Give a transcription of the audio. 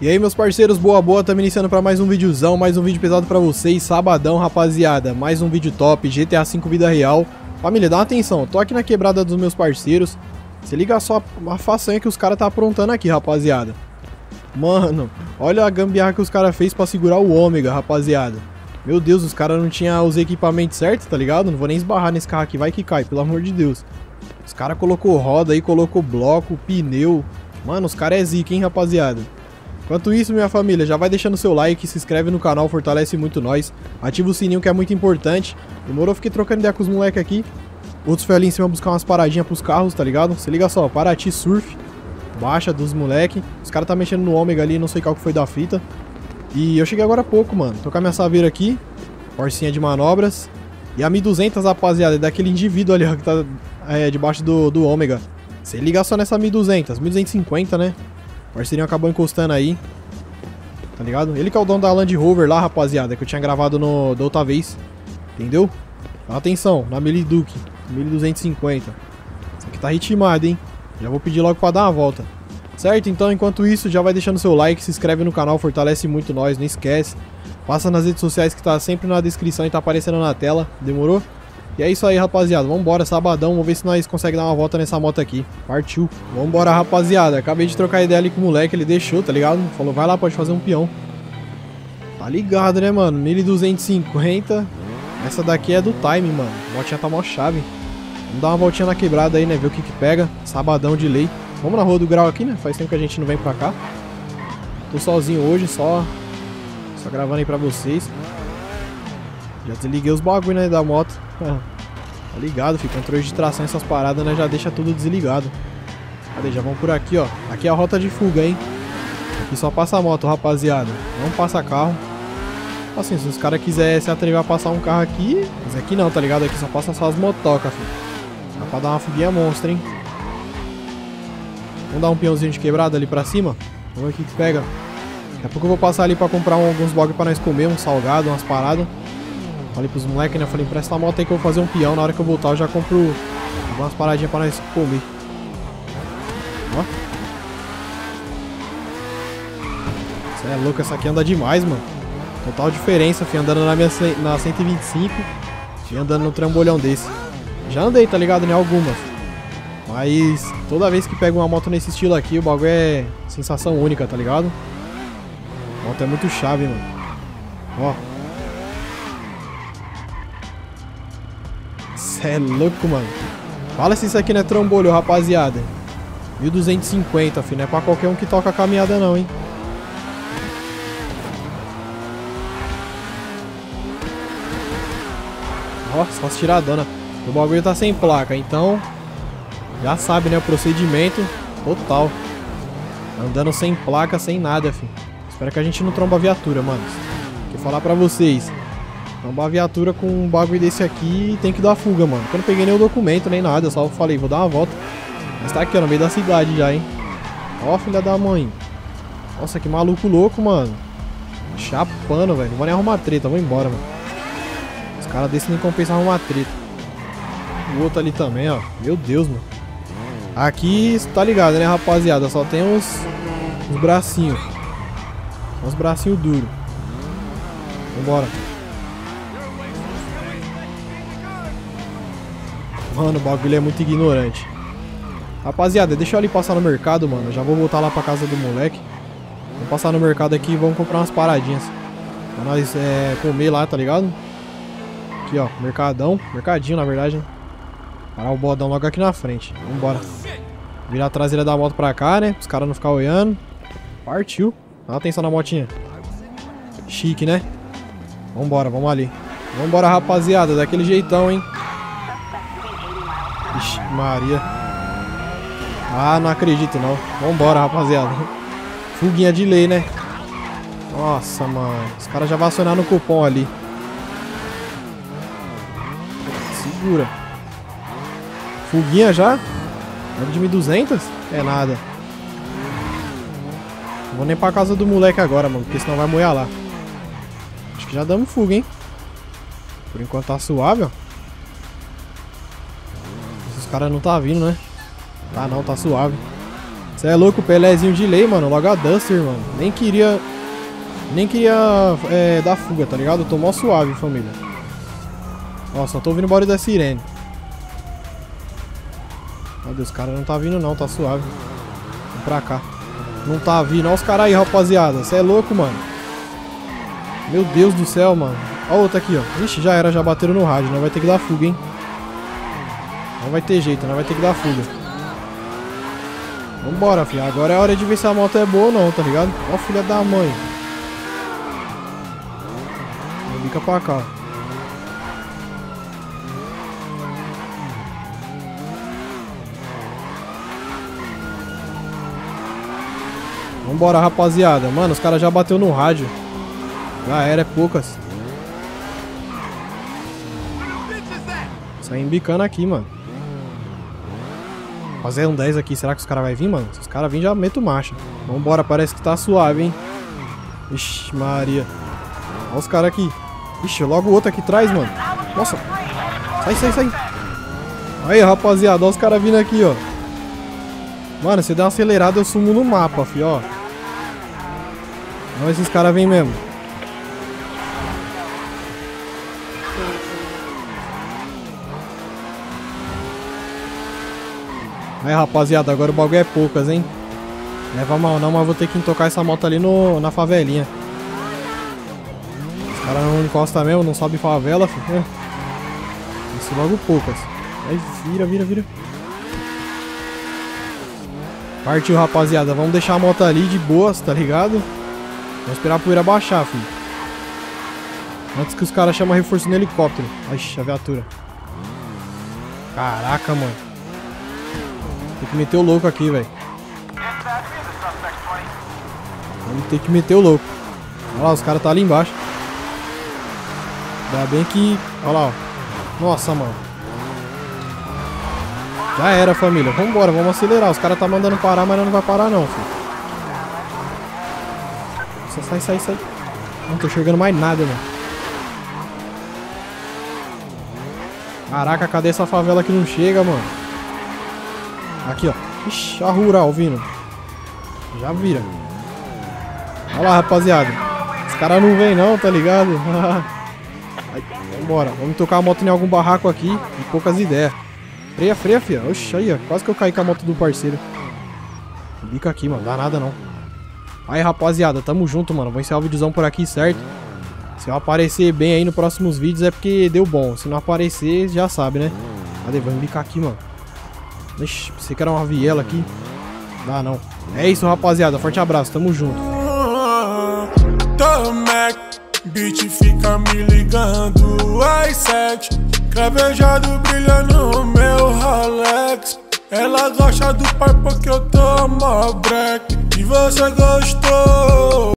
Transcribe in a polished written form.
E aí, meus parceiros, boa, estamos iniciando para mais um videozão, mais um vídeo pesado para vocês, sabadão, rapaziada, mais um vídeo top, GTA V vida real. Família, dá uma atenção, tô aqui na quebrada dos meus parceiros, se liga só a façanha que os caras tá aprontando aqui, rapaziada. Mano, olha a gambiarra que os caras fez pra segurar o Ômega, rapaziada. Meu Deus, os caras não tinham os equipamentos certos, tá ligado? Não vou nem esbarrar nesse carro aqui, vai que cai, pelo amor de Deus. Os caras colocou roda aí, colocou bloco, pneu. Mano, os caras é zica, hein, rapaziada. Enquanto isso, minha família, já vai deixando seu like, se inscreve no canal, fortalece muito nós. Ativa o sininho que é muito importante. Demorou, fiquei trocando ideia com os moleques aqui. Outros foi ali em cima buscar umas paradinhas pros carros, tá ligado? Se liga só, Paraty Surf. Baixa dos moleque. Os caras tá mexendo no Ômega ali, não sei qual que foi da fita. E eu cheguei agora há pouco, mano. Tô com a minha Saveira aqui. Porcinha de manobras. E a 1200, rapaziada, é daquele indivíduo ali, ó, que tá debaixo do Ômega. Se liga só nessa 1200, 1250, né? O parceirinho acabou encostando aí. Tá ligado? Ele que é o dono da Land Rover lá, rapaziada, que eu tinha gravado da outra vez. Entendeu? Dá atenção, na Miliduque 1250. Isso aqui tá ritmado, hein? Já vou pedir logo pra dar uma volta. Certo? Então, enquanto isso, já vai deixando seu like, se inscreve no canal, fortalece muito nós, não esquece. Passa nas redes sociais que tá sempre na descrição e tá aparecendo na tela. Demorou? E é isso aí, rapaziada. Vambora, sabadão. Vamos ver se nós conseguimos dar uma volta nessa moto aqui. Partiu. Vambora, rapaziada. Acabei de trocar ideia ali com o moleque. Ele deixou, tá ligado? Falou, vai lá, pode fazer um peão. Tá ligado, né, mano? 1250. Essa daqui é do time, mano. A motinha tá mó chave. Vamos dar uma voltinha na quebrada aí, né? Ver o que pega. Sabadão de lei. Vamos na Rua do Grau aqui, né? Faz tempo que a gente não vem pra cá. Tô sozinho hoje, só gravando aí pra vocês. Já desliguei os bagulho, né, da moto. Tá ligado, filho. Controle de tração, essas paradas, né? Já deixa tudo desligado. Cadê? Já vamos por aqui, ó. Aqui é a rota de fuga, hein? Aqui só passa moto, rapaziada. Não passa carro. Assim, se os caras quiserem se atrever a passar um carro aqui... Mas aqui não, tá ligado? Aqui só passa só as motocas, filho. Dá pra dar uma fuguinha monstra, hein? Vamos dar um peãozinho de quebrada ali pra cima. Vamos ver o que pega. Daqui a pouco eu vou passar ali pra comprar alguns bagulho pra nós comer. Um salgado, umas paradas. Falei pros moleques, né? Falei, empresta a moto aí que eu vou fazer um peão. Na hora que eu voltar eu já compro algumas paradinhas pra nós comer. Ó. Você é louco, essa aqui anda demais, mano. Total diferença, fui andando na 125 e andando no trambolhão desse. Já andei, tá ligado? Em algumas. Mas toda vez que pego uma moto nesse estilo aqui, o bagulho é sensação única, tá ligado? A moto é muito chave, mano. Ó. Cê é louco, mano. Fala se isso aqui não é trambolho, rapaziada. 1250, filho. Não é pra qualquer um que toca a caminhada, não, hein? Ó, só as tiradonas. O bagulho tá sem placa, então já sabe, né, o procedimento total. Andando sem placa, sem nada, filho. Espero que a gente não tromba a viatura, mano. Vou falar pra vocês. Trombar a viatura com um bagulho desse aqui tem que dar fuga, mano. Eu não peguei nem o documento, nem nada. Só falei, vou dar uma volta. Mas tá aqui, ó, no meio da cidade já, hein. Ó, filha da mãe. Nossa, que maluco louco, mano. Chapando, velho. Não vou nem arrumar treta, vou embora, mano. Os caras desse nem compensa arrumar treta. O outro ali também, ó. Meu Deus, mano. Aqui, tá ligado, né, rapaziada? Só tem uns bracinhos. Uns bracinhos duros. Vambora. Mano, o bagulho é muito ignorante. Rapaziada, deixa eu ali passar no mercado, mano. Eu já vou voltar lá pra casa do moleque. Vamos passar no mercado aqui e vamos comprar umas paradinhas pra nós comer lá, tá ligado? Aqui, ó, mercadão. Mercadinho, na verdade, né? Parar o bodão logo aqui na frente. Vambora. Virar a traseira da moto pra cá, né? Os caras não ficarem olhando. Partiu. Dá atenção na motinha. Chique, né? Vambora, vamos ali. Vambora, rapaziada. Daquele jeitão, hein? Ixi, Maria. Ah, não acredito, não. Vambora, rapaziada. Fuguinha de lei, né? Nossa, mano. Os caras já vão acionar no cupom ali. Segura. Fuguinha já? De 1200? É nada. Não vou nem pra casa do moleque agora, mano, porque senão vai moer lá. Acho que já damos fuga, hein? Por enquanto tá suave, ó. Esses caras não tá vindo, né? Tá não, tá suave. Você é louco, Pelézinho de lei, mano. Logo a Duster, mano. Nem queria dar fuga, tá ligado? Eu tô mó suave, família. Ó, só tô ouvindo o barulho da sirene. Meu Deus, o cara não tá vindo não, tá suave. Vem pra cá. Não tá vindo. Olha os caras aí, rapaziada. Você é louco, mano. Meu Deus do céu, mano. Olha o outro aqui, ó. Ixi, já era, já bateram no rádio. Não vai ter que dar fuga, hein. Não vai ter jeito, não vai ter que dar fuga. Vambora, filha. Agora é a hora de ver se a moto é boa ou não, tá ligado? Ó, filha da mãe. Fica pra cá. Vambora, rapaziada. Mano, os caras já bateu no rádio. Já era, é poucas. Sai embicando aqui, mano. Fazer um 10 aqui. Será que os caras vão vir, mano? Se os caras virem, já meto marcha. Vambora, parece que tá suave, hein? Ixi, Maria. Olha os caras aqui. Ixi, logo o outro aqui atrás, mano. Nossa. Sai, sai, sai. Aí, rapaziada. Olha os caras vindo aqui, ó. Mano, se der uma acelerada, eu sumo no mapa, fi, ó. Olha, esses caras vêm mesmo. Aí, rapaziada, agora o bagulho é poucas, hein? Leva mal não, mas vou ter que tocar essa moto ali na favelinha. Os caras não encostam mesmo, não sobe favela, filho. Isso logo poucas. Aí, vira, vira, vira. Partiu, rapaziada. Vamos deixar a moto ali de boas, tá ligado? Vamos esperar a poeira baixar, filho. Antes que os caras chamem reforço no helicóptero. Ixi, a viatura. Caraca, mano. Tem que meter o louco aqui, velho. Vamos ter que meter o louco. Olha lá, os caras tá ali embaixo. Ainda bem que... Olha lá, ó. Nossa, mano. Já era, família. Vambora, vamos acelerar. Os caras tá mandando parar, mas não vai parar não, filho. Nossa, sai, sai, sai. Não tô enxergando mais nada, mano. Caraca, cadê essa favela que não chega, mano? Aqui, ó. Ixi, a rural vindo. Já vira. Olha lá, rapaziada. Os caras não vêm não, tá ligado? Aí, vambora. Vamos tocar a moto em algum barraco aqui. E poucas ideias. Freia, freia, fia. Oxe, aí, ó. Quase que eu caí com a moto do parceiro. Bica aqui, mano. Dá nada, não. Aí, rapaziada. Tamo junto, mano. Vou encerrar o videozão por aqui, certo? Se eu aparecer bem aí nos próximos vídeos é porque deu bom. Se não aparecer, já sabe, né? Cadê? Vamos bicar aqui, mano. Ixi, pensei que era uma viela aqui. Dá, não. É isso, rapaziada. Forte abraço. Tamo junto. Beat fica me ligando às 7. Cravejado brilha no meu Rolex. Ela gosta do pai porque eu tomo break. E você gostou?